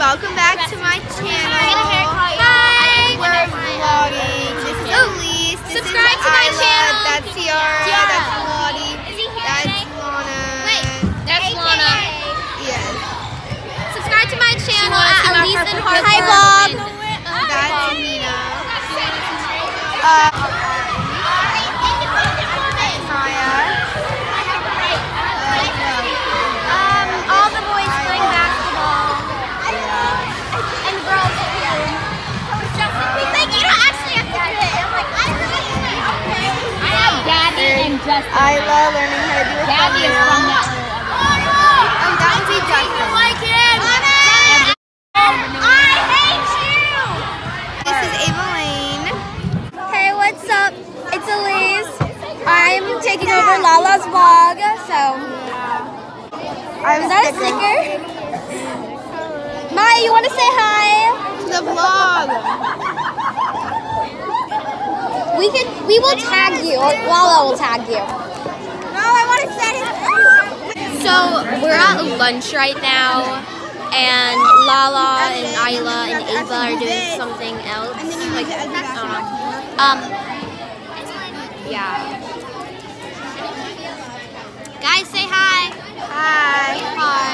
welcome back to my channel. Hi, we're vlogging. This is Elise. This Subscribe is to my Isla. channel. That's Ciara. That's Lottie. That's Lana. Wait, that's Lana. Yes. Subscribe to my channel at Elise and Harper. Hi, vlog. That's Nina. All the boys playing basketball. And girls here. Like, you don't actually have to do it. I'm like, I really okay. I have Gabby and Justin. Isla learning how to do a Gabby is from that room. Oh, that would be Justin. Like him. I hate you. This is Ava Lane. Hey, what's up? It's Elise. I'm taking over Lala's vlog, so. Is that a sticker? Maya, you want to say hi? To the vlog. We will tag you. Lala will tag you. No, I want to say it. So we're at lunch right now, and Lala and Isla and Ava are doing something else. Like, I don't know. Yeah. Guys, say hi. Hi. Hi.